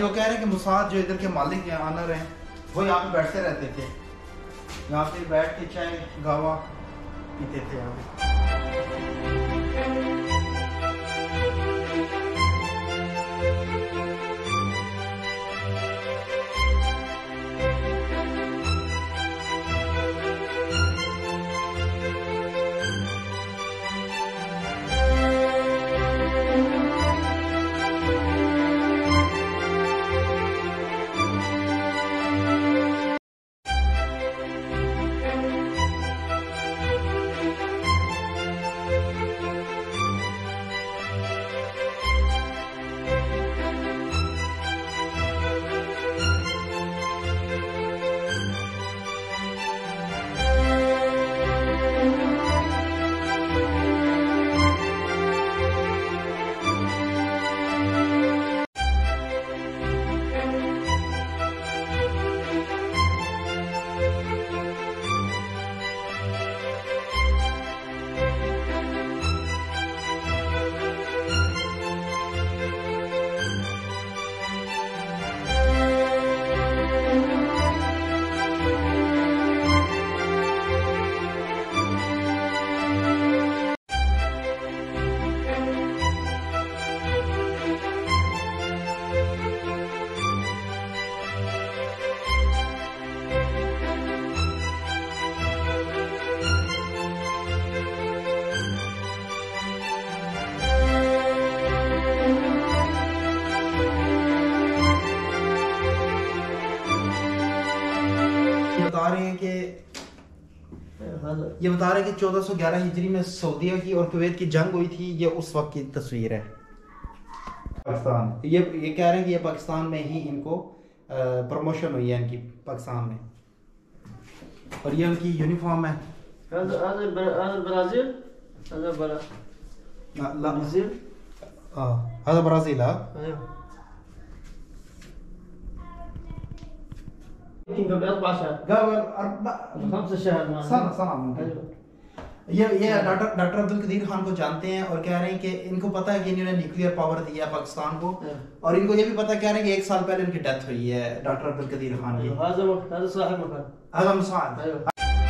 वो कह रहे हैं कि मुसाद जो इधर के मालिक हैं, ऑनर हैं, वो यहाँ पे बैठते रहते थे, यहाँ पे बैठ के चाय गावा पीते थे यहाँ पे। ये बता रहे हैं कि 1411 हिजरी में सऊदीया की और कुवैत की जंग हुई थी। ये उस वक्त की तस्वीर है। पाकिस्तान ये कह रहे हैं कि ये पाकिस्तान में ही इनको प्रमोशन हुई है इनकी, पाकिस्तान में। और ये उनकी यूनिफॉर्म है। ब्राज़ील ये डॉक्टर अब्दुल कदीर खान को जानते हैं और कह रहे हैं कि इनको पता है कि इन्होंने न्यूक्लियर पावर दिया पाकिस्तान को, और इनको ये भी पता कह रहे हैं कि 1 साल पहले इनकी डेथ हुई है डॉक्टर अब्दुल कदीर खान की।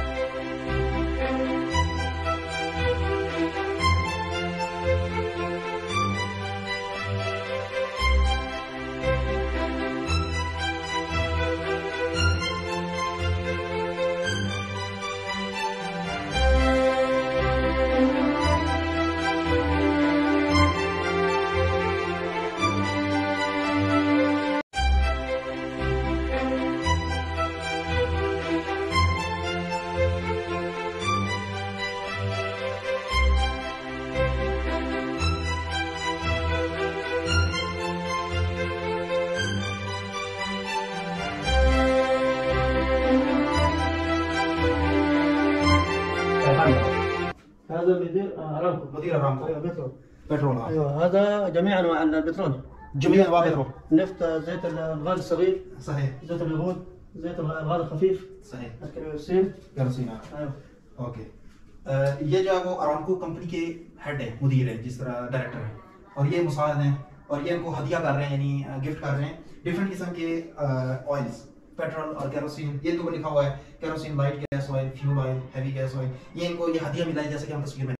هذا مدير ارامكو. مدير ارامكو. ايوه بترول. بترول. ايوه هذا جميع انواع البترول. جميع انواع البترول. نفط، زيت الغاز الصغير. صحيح. زيت اليهود، زيت الغاز الخفيف. صحيح. الكيروسين. كيروسين ايوه. ओके। ये जो है वो अरामको कंपनी के हेड है, मुदीर है, जिस तरह डायरेक्टर है, और ये मुसाद हैं और ये इनको हदिया कर रहे हैं, यानी गिफ्ट कर रहे हैं डिफरेंट किस्म के ऑयल्स, पेट्रोल और केरोसिन। ये इनको लिखा हुआ है kerosene, light gas oil, fuel oil, heavy gas oil. ये इनको ये हदिया मिला है, जैसे कि हम तस्वीर में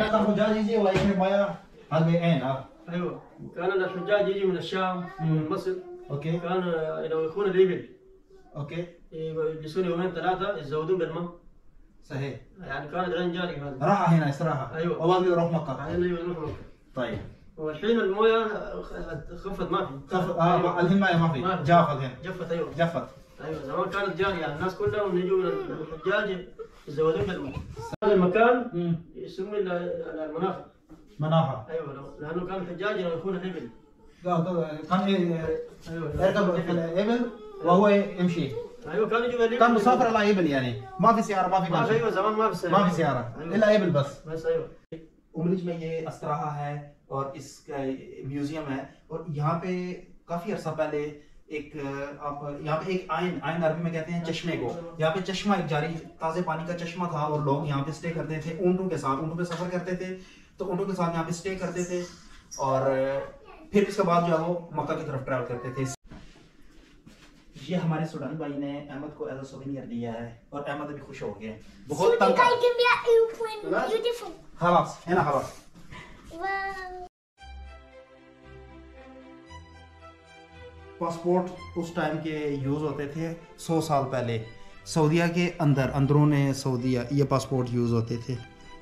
هنا كان الحجاج يجي ويشرب مويه هذا عين ايوه كان الحجاج يجي من الشام من مصر. اوكي كان ينوخون الابل. اوكي يجلسون يومين ثلاثه يتزودون بالماء. صحيح. يعني كانت عين جاري هذا. راحه هنا استراحه. ايوه. وما بيروح مكه. بعدين يروح مكه. طيب. والحين المويه خفت ما في. الحين ما في. جافت هنا. جفت ايوه. جفت. ايوه زمان كانت جاريه الناس كلهم يجوا من الحجاج يتزودون بالماء. هذا المكان يسمى المنافع. مناحة. ايوه لانه كان الحجاج ينوخون الابل. كان يركب في الابل وهو يمشي. ايوه كان يجوا بالابل. كان مسافر على ابل يعني ما في سيارة ما في ما في. ايوه زمان ما في سيارة. ما في سيارة أيوة. الا ابل बस ايوه. उमलिज में ये अस्तराहा है और इसका म्यूजियम है और यहाँ पे काफी अरसा पहले एक आप यहाँ पे एक आयन अरबी में कहते हैं चश्मे को। यहाँ पे चश्मा एक जारी ताजे पानी का चश्मा था और लोग यहाँ पे स्टे करते थे ऊँटों के साथ। ऊँटों पे सफर करते थे तो ऊँटों के साथ यहाँ पे स्टे करते थे और फिर इसके बाद जो है वो मक्का की तरफ ट्रैवल करते थे। ये हमारे सुडानी भाई ने अहमद को एज अ सोवेनियर दिया है और अहमद अभी खुश हो गए बहुत तंग खलास है ना खलास। पासपोर्ट उस टाइम के यूज होते थे 100 साल पहले सऊदीया के अंदरून सऊदीया ये पासपोर्ट यूज होते थे।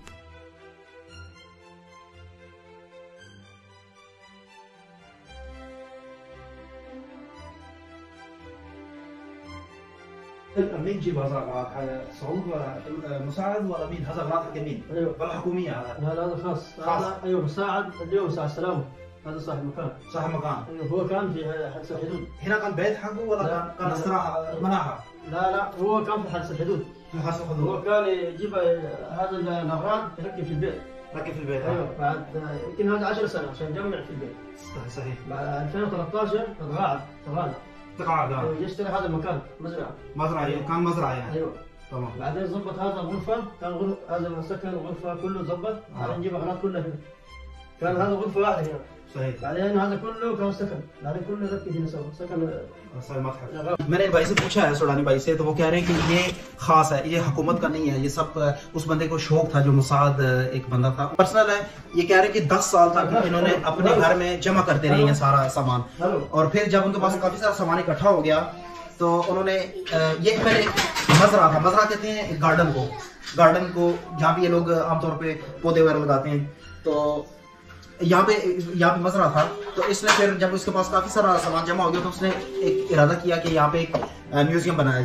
مين جيب هذا الاغراض؟ صعود ولا مساعد ولا مين؟ هذا اغراض حق مين؟ ايوه ولا حكوميه هذا؟ لا هذا خاص. هذا ايوه مساعد اليوم مساعد السلامه. هذا صاحب مكان. صاحب مكان. ايوه هو كان في حدث الحدود. هنا كان بيت حقه ولا كان استراحه مناحه؟ لا هو كان في حدث الحدود. في حدث الحدود. هو كان يجيب هذا الاغراض يركب في البيت. ركب في البيت. ايوه بعد يمكن هذا 10 سنه عشان يجمع في البيت. صحيح. بعد 2013 تقاعد. تقاعد. يشتري هذا المكان مزرعه. مزرعه كان مزرعه يعني. ايوه تمام. بعدين ظبط هذا الغرفه كان هذا السكن وغرفه كله ظبط. بعدين نجيب اغراض كلها هنا. كان هذا غرفه واحده هنا. صحيح. بعدين هذا كله كان سكن. بعدين كله ركب هنا سوا سكن. मैंने भाई से पूछा है सुडानी भाई से तो वो कह रहे हैं कि ये खास है ये हुकूमत का नहीं है ये सब उस बंदे को शौक था जो मुसाद एक बंदा था पर्सनल है। ये कह रहे हैं कि 10 साल तक इन्होंने अपने घर में जमा करते रहे ये सारा सामान और फिर जब उनके पास काफी सारा सामान इकट्ठा हो गया तो उन्होंने ये पहले मजरा था। मजरा कहते हैं गार्डन को जहाँ पे ये लोग आमतौर पे पौधे वगैरह लगाते हैं तो यहाँ पे मजरा था। तो इसने फिर जब उसके पास काफी सारा सामान जमा हो गया तो उसने एक इरादा किया कि यहाँ पे एक म्यूजियम बनाया।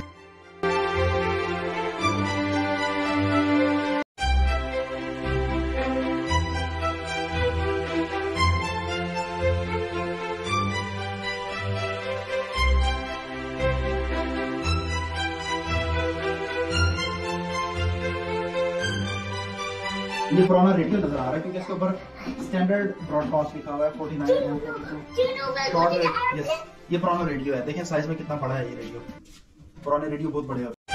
ये पुराना रेडियो नजर आ रहा है क्योंकि इसके ऊपर स्टैंडर्ड ब्रॉडकास्ट लिखा हुआ है 49 एम 42। ये पुराना रेडियो है देखें साइज में कितना बड़ा है ये रेडियो। पुराने रेडियो बहुत बड़े होते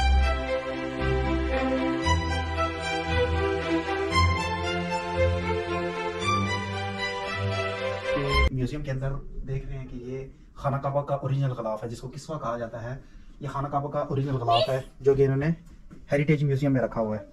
हैं। म्यूजियम के अंदर देख रहे हैं कि ये खाना काबा का ओरिजिनल गिलाफ है जिसको किस्वा कहा जाता है। ये खाना काबा का ओरिजिनल गिलाफ है जो कि इन्होंने हेरिटेज म्यूजियम में रखा हुआ है।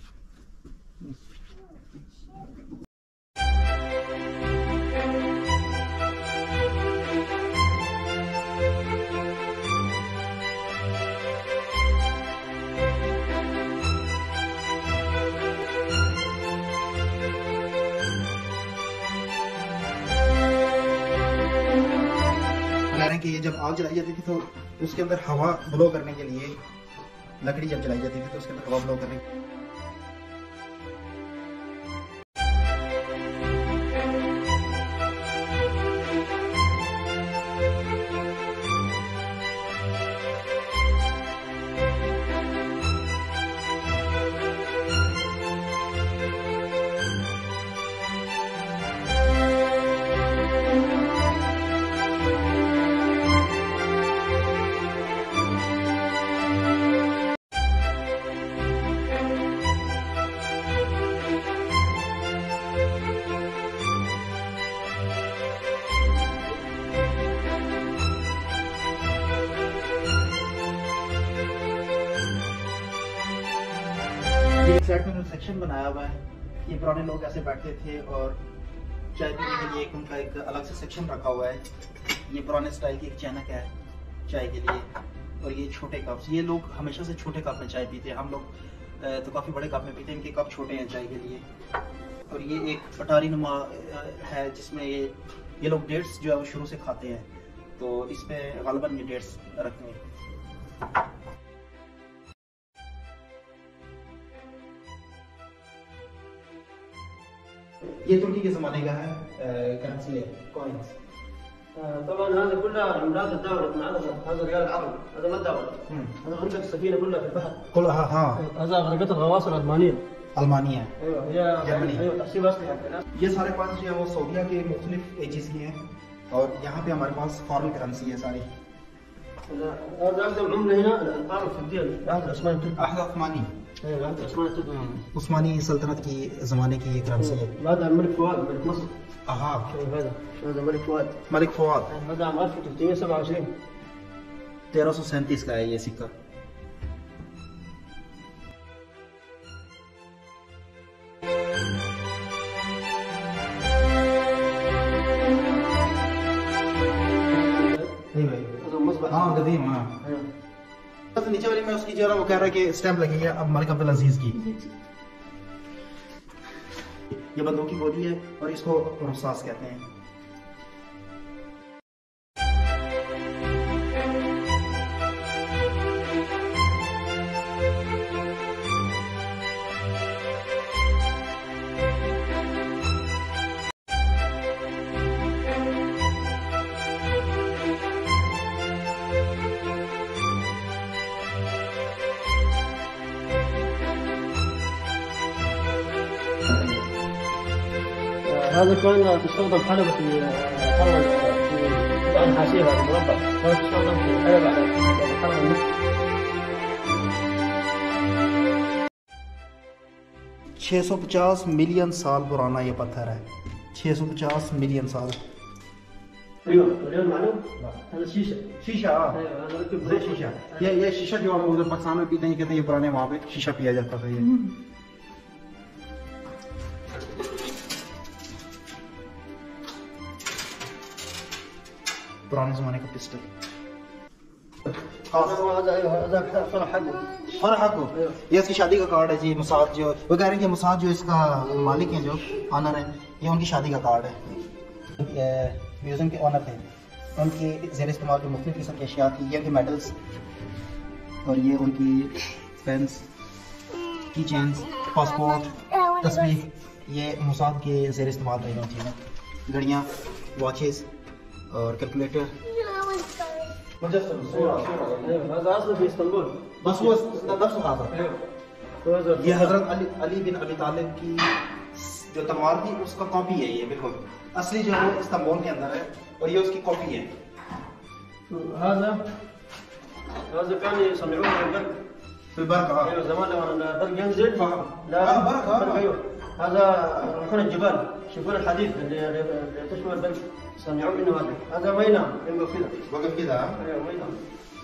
कि ये जब आग जलाई जाती थी तो उसके अंदर हवा ब्लो करने के लिए लकड़ी जब जलाई जाती थी तो उसके अंदर हवा ब्लो करने एक साइड में सेक्शन बनाया हुआ है ये पुराने लोग ऐसे बैठते थे और चाय पीने के लिए उनका एक अलग से सेक्शन रखा हुआ है। ये पुराने स्टाइल की एक चैनक है चाय के लिए, और ये छोटे कप्स, ये लोग हमेशा से छोटे कप में चाय पीते हैं। हम लोग तो काफ़ी बड़े कप में पीते हैं, इनके कप छोटे हैं चाय के लिए। और ये एक अटारी नुमा है जिसमें ये लोग डेट्स जो है वो शुरू से खाते हैं, तो इसमें गालिबन ये डेट्स रखते हैं। ये तुर्की के ज़माने का है करेंसी है, कॉइन्स। طبعا هذا كلها عملات الدولة من هذا ريال عربي، هذا ما الدولة. هذا عندك السفينة كلها في البحر. كلها ها. هذا غرقت الغواصة الألمانية. ألمانية. ايوه هي جرمني. ايوه تحسيب اصلي. ये सारे कॉइन्स जो है वो सऊदीया के मुख्तलिफ एजेस की हैं, और यहाँ पे हमारे पास फॉरेन करेंसी है सारी। هذا أقدم عملة هنا الأرقام الفردية عهد العثماني التركي. अहद उस्मानी, ايوه عهد العثماني التركي. उस्मानी सल्तनत की ज़माने की ये करेंसी है। هذا الملك فؤاد ملك مصر. हाँ, هذا ملك فؤاد. मलिक फवाद। هذا عام 1327. 1337 का है ये सिक्का। هذا مصباح. हाँ कदीम, हाँ। बस नीचे वाली में उसकी जो है वो कह रहा है कि स्टैम्प लगी है अब मलिक अब्दुल अजीज की। ये बंदूक की गोली है और इसको रसास कहते हैं। هذا كان تستخدم حلبة في قطع الحاشية هذا المربع، ولا تستخدم في حلبة على حلبة المسك. 650 मिलियन साल पुराना ये पत्थर है। 650 मिलियन साल। ايوه اليوم معلوم؟ هذا شيشة. शीशा, ايوه هذا ركب ये शीशा, ये शीशा जो हम उधर पाकिस्तान में पीते हैं, कहते हैं ये पुराने वहाँ पे शीशा पिया जाता था ये। पुराने जमाने का पिस्टल। هذا ايوه هذا فرح حقه. फरहा को ये इसकी शादी का कार्ड है जी। मुसाद जो वो कह रहे हैं कि मुसाद जो इसका मालिक है, जो ऑनर है, ये उनकी शादी का कार्ड है। म्यूजियम के ऑनर थे, उनकी ज़ेर इस्तेमाल जो मुख्तलिफ किस्म की अशिया थी, ये उनके मेडल्स और ये उनकी पेन्स, की चेन्स, पासपोर्ट, तस्वीर, ये मुसाद के ज़ेर इस्तेमाल रही होती हैं। घड़ियाँ, वॉचेस और कैलकुलेटर। مجسم صورة. ايوه هذا اصله في اسطنبول. बस वो नफ्स हाज़िर। ايوه ये हजरत अली बिन अबी तालिब की जो तलवार थी उसका कॉपी है ये, बिल्कुल असली जो है वो इस्तांबुल के अंदर है और ये उसकी कॉपी है। هذا كان يصنعوه من البرق. في البركة ايوه زمان لما البرق ينزل لا برق. ايوه هذا يروحون الجبال يشوفون الحديد اللي تشبه البرق يصنعون منه هذا ما ينام يبقى كذا. वक़्त की था। ايوه ما ينام.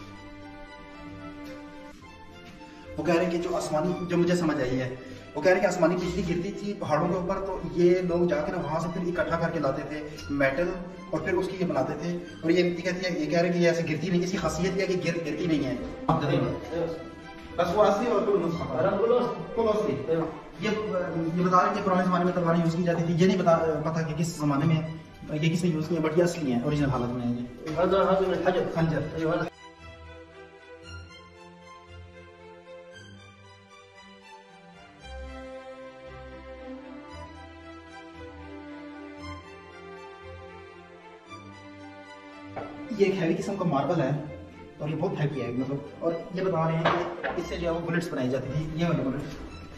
वो कह रहे हैं कि जो आसमानी, जो मुझे समझ आई है, वो कह रहे हैं कि आसमानी बिजली गिरती थी पहाड़ों के ऊपर, तो ये लोग जाकर वहाँ से फिर इकट्ठा करके लाते थे मेटल और फिर उसकी ये बनाते थे। और ये कहती है, ये कह रहे हैं कि ये ऐसे गिरती नहीं, इसकी खासियत ये है कि गिरती नहीं है। बस वो असली और कुल नुस्खा कुल असली। ये बता रहे हैं कि पुराने ज़माने में तलवारें यूज़ की जाती थी। ये नहीं पता कि किस ज़माने में ये किसने यूज़ किया, बट ये असली है, ओरिजिनल हालत में है ये। هذا من الحجر. खंजर। ايوه هذا ये एक हैवी किस्म का मार्बल है और ये बहुत हैवी है मतलब। और ये बता रहे हैं कि इससे जो है वो बुलेट्स बनाई जाती थी। ये वाली बुलेट्स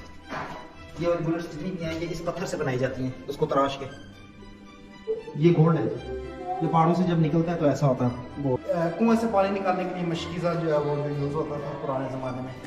जितनी भी हैं ये इस पत्थर से बनाई जाती हैं, उसको तराश के। ये गोल्ड है, ये पहाड़ों से जब निकलता है तो ऐसा होता है। वो कुएं से पानी निकालने के लिए मशीज़ा जो है वो यूज़ होता था पुराने ज़माने में।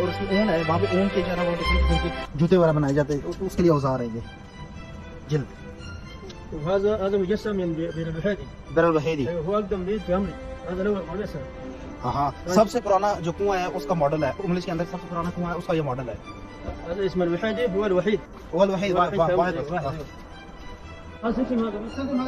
और उसकी ऊन है, वहाँ पे ऊन के जो है ना वो डिफरेंट किस्म के जूते वगैरह बनाए जाते हैं, उसके लिए औजार है ये जल्द। وهذا مجسم من بئر الوحيدي. बिरल वहीदी। هو اقدم بيت في عمري. هذا الاول مجسم. हाँ, सबसे पुराना जो कुआं है उसका मॉडल है, उंगलिश के अंदर सबसे पुराना कुआं है उसका ये मॉडल है। هذا اسمه الوحيدي هو الوحيد. वो वहीद वाहिद هذا اسم هذا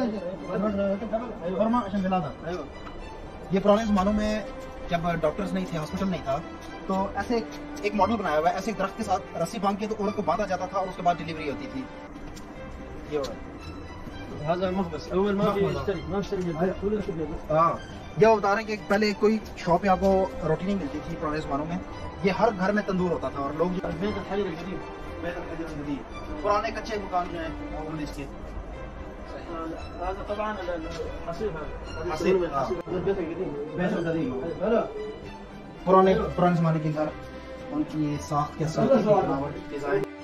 फरमा अशन बिलादा। ايوه. ये पुराने ज़मानों में जब डॉक्टर्स नहीं थे, हॉस्पिटल नहीं था, तो ऐसे एक मॉडल बनाया हुआ है, ऐसे एक दरख्त के साथ रस्सी बांध के तो औरत को बांधा जाता था और उसके बाद डिलीवरी होती थी। ये हुआ هذا المخبز اول ما بيشتري ما بيشتري من البيت كله يركب له. हाँ, ये बता रहे हैं कि पहले कोई शॉप पे आपको रोटी नहीं मिलती थी पुराने ज़मानों में, ये हर घर में तंदूर होता था और लोग البيت الحجر القديم. पुराने कच्चे मकान जो है उंगलिश के। هذا طبعا الحصير هذا. حصير. هذا البيت القديم. بيت القديم. هلا. पुराने ज़माने के घर, उनकी साख के साथ